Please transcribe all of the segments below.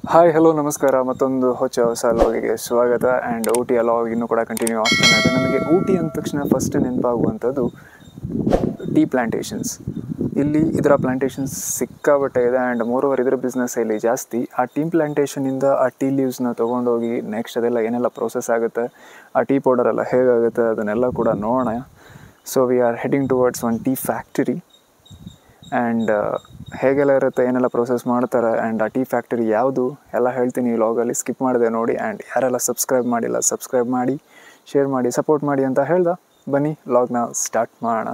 Hi hello ನಮಸ್ಕಾರ. ಮತ್ತೊಂದು ಹೊಸ ಲಾಗಿಗೆ ಸ್ವಾಗತ. ಆ್ಯಂಡ್ ಊಟಿಯ ಲಾಗ್ ಇನ್ನೂ ಕೂಡ ಕಂಟಿನ್ಯೂ ಆಗ್ತಾನೆ ಇದೆ. ನಮಗೆ ಊಟಿ ಅಂದ ತಕ್ಷಣ ಫಸ್ಟ್ ನೆನಪಾಗುವಂಥದ್ದು ಟೀ ಪ್ಲ್ಯಾಂಟೇಷನ್ಸ್. ಇಲ್ಲಿ ಇದರ ಪ್ಲ್ಯಾಂಟೇಷನ್ಸ್ ಸಿಕ್ಕಾಬಟ್ಟೆ ಇದೆ. ಆ್ಯಂಡ್ ಮೋರೋವರ್ ಇದರ ಬಿಸ್ನೆಸ್ ಇಲ್ಲಿ ಜಾಸ್ತಿ. ಆ ಟೀ ಪ್ಲ್ಯಾಂಟೇಷನಿಂದ ಆ ಟೀ ಲೀವ್ಸ್ನ ತೊಗೊಂಡೋಗಿ ನೆಕ್ಸ್ಟ್ ಅದೆಲ್ಲ ಏನೆಲ್ಲ ಪ್ರೋಸೆಸ್ ಆಗುತ್ತೆ, ಆ ಟೀ ಪೌಡರ್ ಎಲ್ಲ ಹೇಗಾಗುತ್ತೆ ಅದನ್ನೆಲ್ಲ ಕೂಡ ನೋಡೋಣ. So we are heading towards one tea factory. And ಹೇಗೆಲ್ಲ ಇರುತ್ತೆ, ಏನೆಲ್ಲ ಪ್ರೋಸೆಸ್ ಮಾಡ್ತಾರೆ, ಆ್ಯಂಡ್ ಆ ಟೀ ಫ್ಯಾಕ್ಟರಿ ಯಾವುದು ಎಲ್ಲ ಹೇಳ್ತೀನಿ ಈ ಲಾಗಲ್ಲಿ. ಸ್ಕಿಪ್ ಮಾಡಿದೆ ನೋಡಿ. ಆ್ಯಂಡ್ ಯಾರೆಲ್ಲ ಸಬ್ಸ್ಕ್ರೈಬ್ ಮಾಡಿಲ್ಲ ಸಬ್ಸ್ಕ್ರೈಬ್ ಮಾಡಿ, ಶೇರ್ ಮಾಡಿ, ಸಪೋರ್ಟ್ ಮಾಡಿ ಅಂತ ಹೇಳ್ದ. ಬನ್ನಿ ಲಾಗ್ನ ಸ್ಟಾರ್ಟ್ ಮಾಡೋಣ.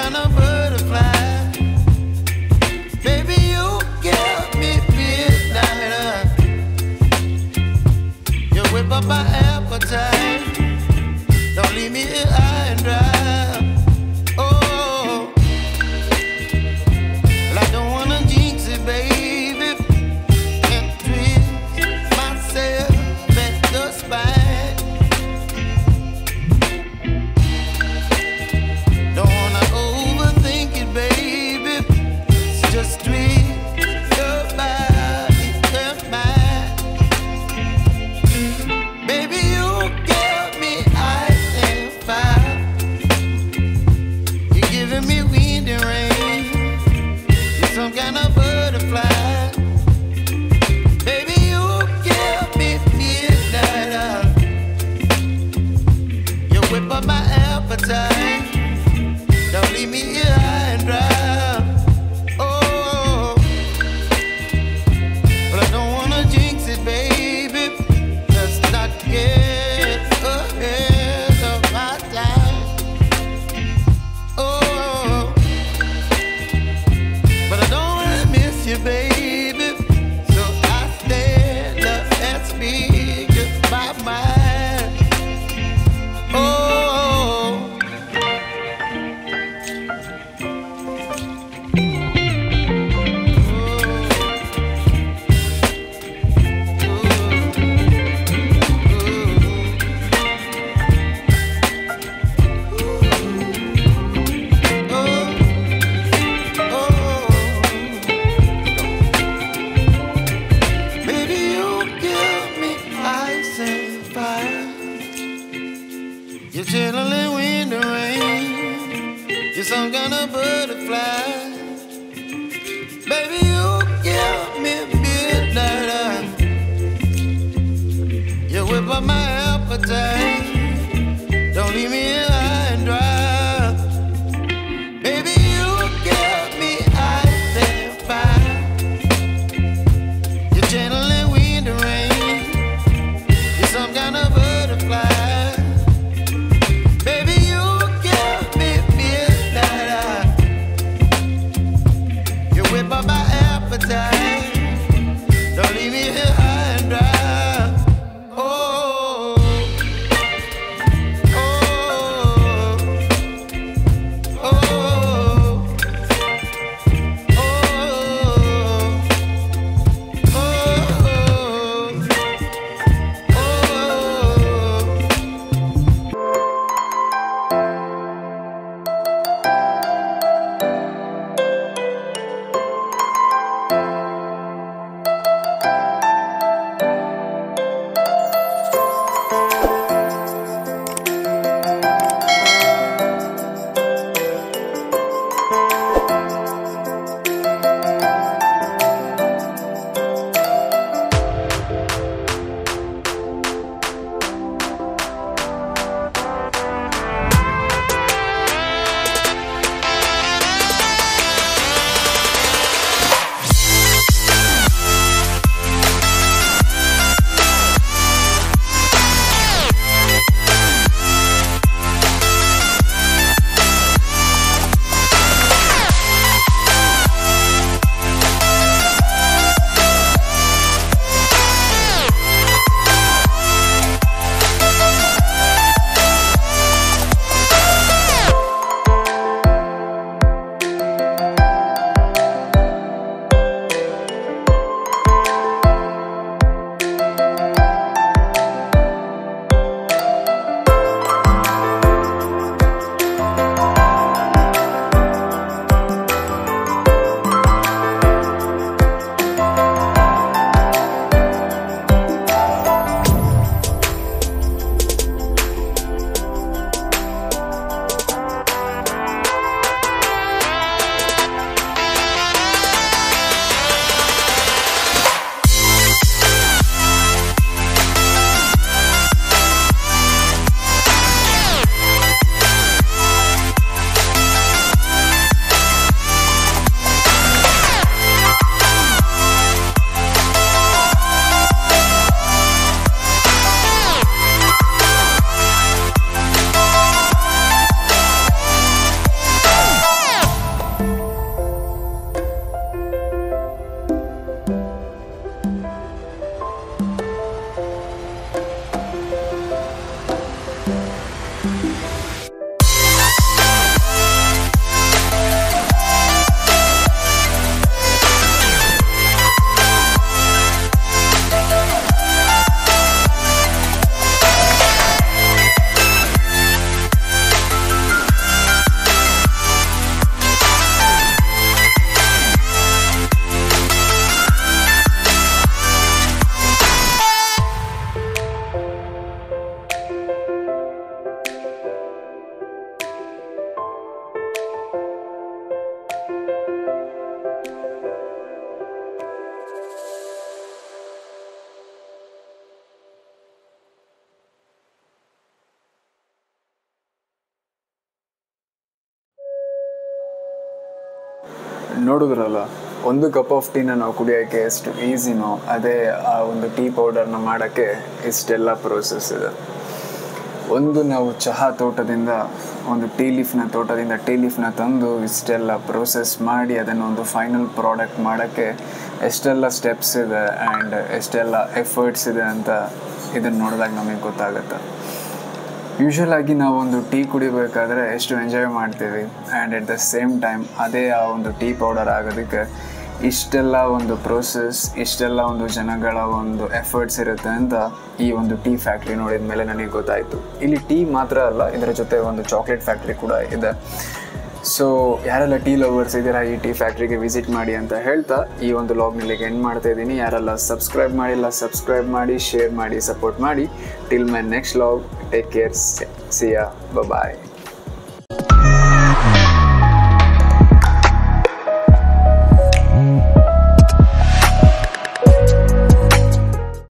kind of butterfly. Baby, you give me midnight. You whip up my appetite. Don't leave me here high and dry. Oh, well, I don't wanna jinx it, baby. Can't twist myself at the spine. Don't wanna overthink it, baby. It's just twist your body and mine. Baby, you give me ice and fire. You're giving me wind and rain. You're some kind of butterfly. Baby, you give me midnight. You whip up my appetite. Don't leave me here high and dry. Oh, but I don't wanna jinx it, baby. Let's not get ahead of my time. Oh, but I don't wanna miss you, baby. So I stand up and speak just my mind. Oh. Baby, you give me ice and fire. You're chilling wind and rain. You're some kind of butterfly. Baby, you give me midnight. You whip up my appetite. Don't leave me here high and dry. Baby, you give me ice and fire. You're channeling wind and rain. You're some kind of butterfly. Baby, you give me midnight. You whip up my appetite. Don't leave me here high and dry. Oh. ನೋಡಿದ್ರಲ್ಲ, ಒಂದು cup of ಟೀನ ನಾವು ಕುಡಿಯೋಕ್ಕೆ ಎಷ್ಟು ಈಸಿನೋ ಅದೇ ಆ ಒಂದು tea ಪೌಡರ್ನ ಮಾಡೋಕ್ಕೆ ಇಷ್ಟೆಲ್ಲ ಪ್ರೋಸೆಸ್ ಇದೆ. ಒಂದು ನಾವು ಚಹಾ ತೋಟದಿಂದ ಒಂದು ಟೀ ಲೀಫ್ನ ತಂದು ಇಷ್ಟೆಲ್ಲ ಪ್ರೋಸೆಸ್ ಮಾಡಿ ಅದನ್ನು ಒಂದು ಫೈನಲ್ ಪ್ರಾಡಕ್ಟ್ ಮಾಡೋಕ್ಕೆ ಎಷ್ಟೆಲ್ಲ ಸ್ಟೆಪ್ಸ್ ಇದೆ ಆ್ಯಂಡ್ ಎಷ್ಟೆಲ್ಲ ಎಫರ್ಟ್ಸ್ ಇದೆ ಅಂತ ಇದನ್ನು ನೋಡಿದಾಗ ನಮಗೆ ಗೊತ್ತಾಗುತ್ತೆ. ಯೂಶ್ವಲಾಗಿ ನಾವು ಒಂದು ಟೀ ಕುಡಿಬೇಕಾದ್ರೆ ಎಷ್ಟು ಎಂಜಾಯ್ ಮಾಡ್ತೀವಿ and at the same time ಅದೇ ಆ ಒಂದು ಟೀ ಪೌಡರ್ ಆಗೋದಕ್ಕೆ ಇಷ್ಟೆಲ್ಲ ಒಂದು ಪ್ರೋಸೆಸ್, ಇಷ್ಟೆಲ್ಲ ಒಂದು ಜನಗಳ ಒಂದು ಎಫರ್ಟ್ಸ್ ಇರುತ್ತೆ ಅಂತ ಈ ಒಂದು ಟೀ ಫ್ಯಾಕ್ಟ್ರಿ ನೋಡಿದ ಮೇಲೆ ನನಗೆ ಗೊತ್ತಾಯಿತು. ಇಲ್ಲಿ ಟೀ ಮಾತ್ರ ಅಲ್ಲ, ಇದರ ಜೊತೆ ಒಂದು ಚಾಕ್ಲೇಟ್ ಫ್ಯಾಕ್ಟ್ರಿ ಕೂಡ ಇದೆ. ಸೊ ಯಾರೆಲ್ಲ ಟೀ ಲವರ್ಸ್ ಇದ್ದೀರಾ ಈ ಟೀ ಫ್ಯಾಕ್ಟ್ರಿಗೆ ವಿಸಿಟ್ ಮಾಡಿ ಅಂತ ಹೇಳ್ತಾ ಈ ಒಂದು ಲಾಗ್ನಲ್ಲಿಗೆ ಎಂಡ್ ಮಾಡ್ತಾ ಇದ್ದೀನಿ. ಯಾರೆಲ್ಲ ಸಬ್ಸ್ಕ್ರೈಬ್ ಮಾಡಿಲ್ಲ ಸಬ್ಸ್ಕ್ರೈಬ್ ಮಾಡಿ, ಶೇರ್ ಮಾಡಿ, ಸಪೋರ್ಟ್ ಮಾಡಿ. Till my next log, take care, see ya, bye.